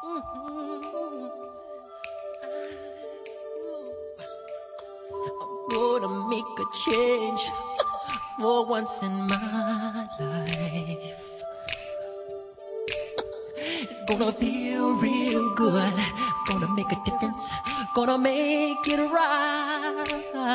Gonna make a change for once in my life. It's gonna feel real good. Gonna make a difference. Gonna make it right.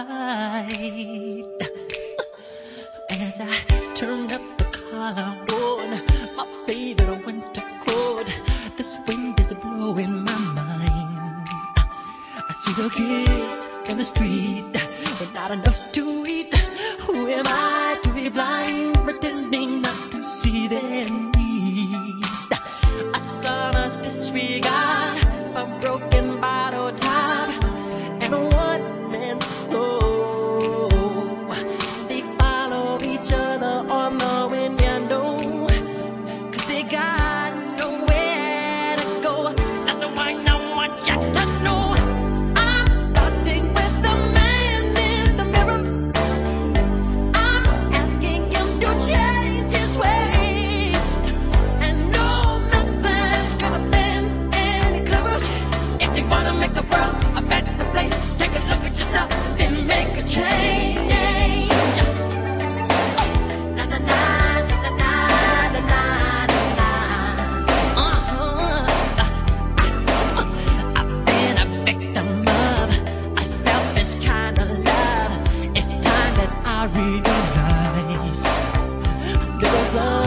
As I turn up the collar on my favorite winter coat, this wind is blowing my mind. I see the kids in the street with not enough to eat. Who am I to be blind, pretending not to see their need? A sonorous disregard, a broken bottle top, and a one-man soul. They follow each other on the window, 'cause they got nowhere to go. That's why I want you to know. I'm starting with the man in the mirror. I'm asking him to change his ways, and no message could have been any clearer. If you wanna make the world a better place, take a look at yourself and make a change. Na na na na na na na na. I've been a victim of a selfish kind of love. It's time that I realize there was love